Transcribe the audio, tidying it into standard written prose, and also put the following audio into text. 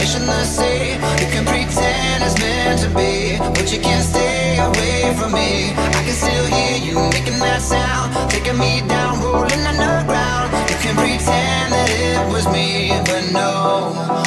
vibration the same. You can pretend it's meant to be, but you can't stay away from me. I can still hear you making that sound, taking me down, rolling underground. You can pretend that it was me, but no,